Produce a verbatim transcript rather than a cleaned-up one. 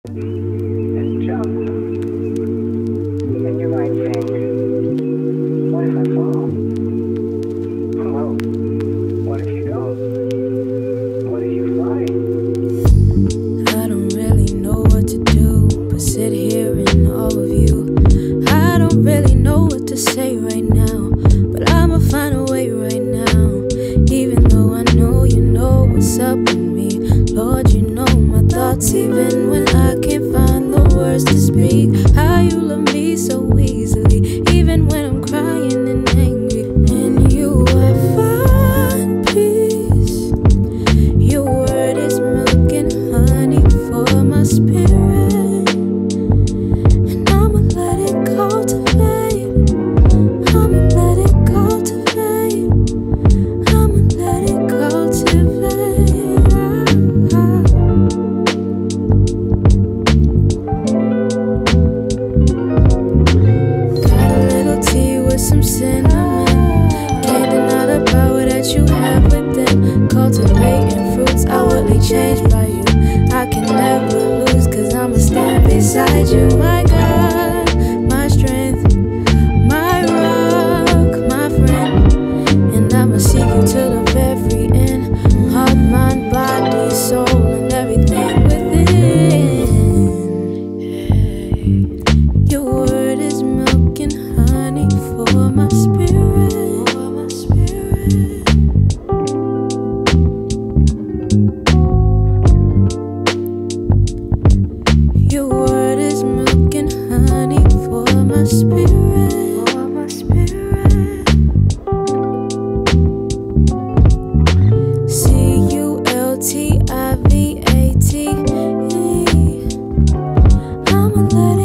and jump. And you might think, what if I fall? Well, what if you don't? What if you fly? I don't really know what to do, but sit here in awe of you. I don't really know what to say right now, but I'ma find a way right now. Even though I know you know what's up with me, Lord, you know my thoughts, even when I can't find the words to speak. How you love me so easily, even when I'm crying and angry. In you I find peace. Your word is milk and honey for my spirit, and I'ma let it cultivate. I'ma let it cultivate. I'ma let it cultivate. Got a little tea with some cinnamon. Can't deny the power that you have within. Cultivating fruits outwardly changed by you. I can never lose, cause I'ma stand beside you. My God, my strength, my rock, my friend. And I'ma seek you to the very end. Heart, mind, body, soul, and everything within. Hey. Your word is milk and honey for my spirit, for my spirit. Your word is milk and honey for my spirit, for my spirit. C U L T I V A T E. I'ma let